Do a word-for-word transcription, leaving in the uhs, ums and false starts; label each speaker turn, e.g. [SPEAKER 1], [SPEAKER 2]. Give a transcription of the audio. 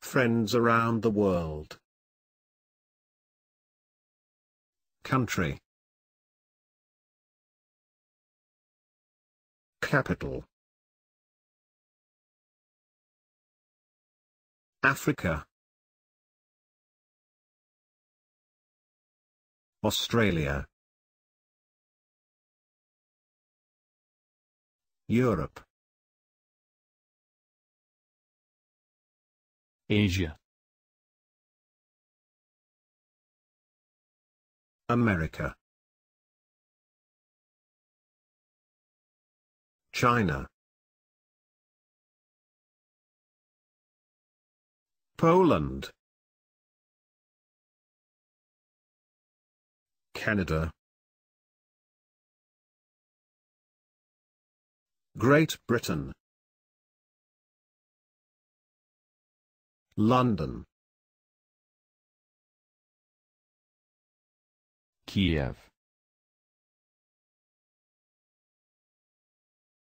[SPEAKER 1] Friends around the world. Country. Capital. Africa. Australia. Europe.
[SPEAKER 2] Asia.
[SPEAKER 1] America. China. Poland. Canada. Great Britain. London.
[SPEAKER 2] Kiev.